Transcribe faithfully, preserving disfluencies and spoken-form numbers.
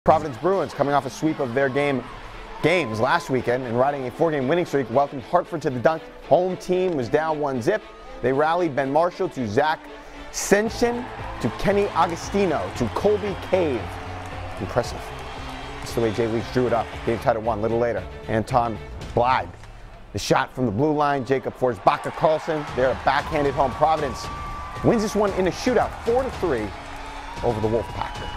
Providence Bruins, coming off a sweep of their game games last weekend and riding a four-game winning streak, welcomed Hartford to the dunk. Home team was down one zip. They rallied Ben Marshall to Zach Senshin to Kenny Agostino to Colby Cave. Impressive. That's the way Jay Leach drew it up. Game tied at one a little later. Anton Blythe. The shot from the blue line. Jacob Forsbacka Carlson. They're a backhanded home. Providence wins this one in a shootout, four to three over the Wolfpack.